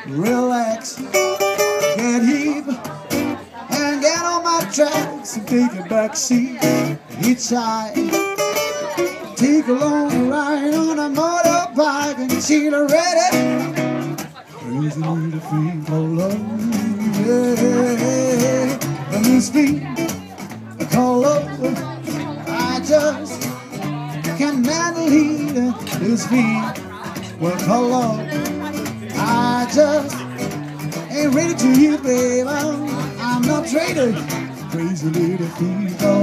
relax, get heave, and get on my tracks and take a back seat. Hitchhike, take a long ride on a motorbike and she's ready. Crazy little thing called love, yeah. And this thing called love, I just can't handle it. This thing well called love, I just ain't ready to you, babe. I'm not traded. Crazy little thing called